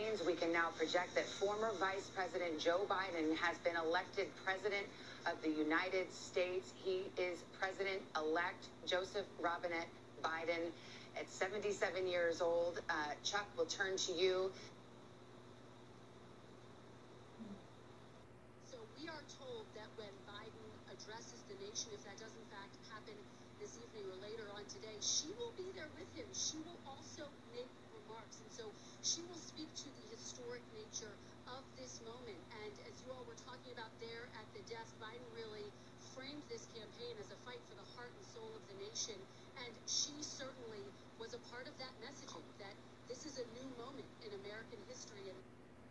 screens, we can now project that former Vice President Joe Biden has been elected President of the United States. He is President-elect Joseph Robinette Biden at 77 years old. Chuck, we'll turn to you. So we are told that when Biden addresses the nation, if that does in fact happen this evening or later on today, she will be there with him. She will also make remarks. And so she will speak to the historic nature of this moment. And as you all were talking about there at the desk, Biden really framed this campaign as a fight for the heart and soul of the nation. And she certainly was a part of that messaging, that this is a new moment in American history. And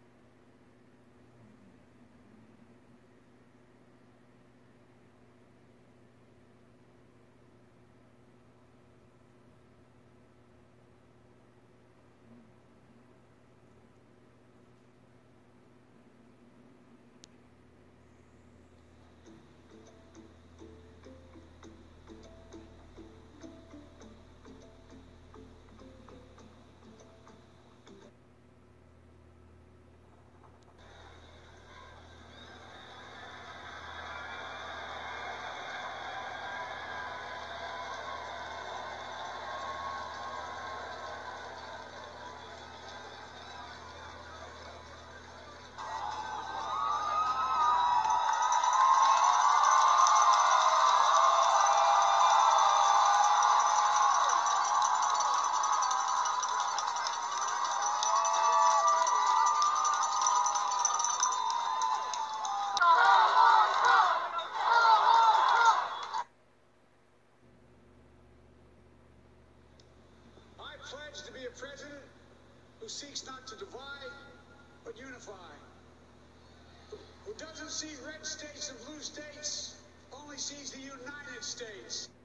pledge to be a president who seeks not to divide, but unify. Who doesn't see red states and blue states, only sees the United States.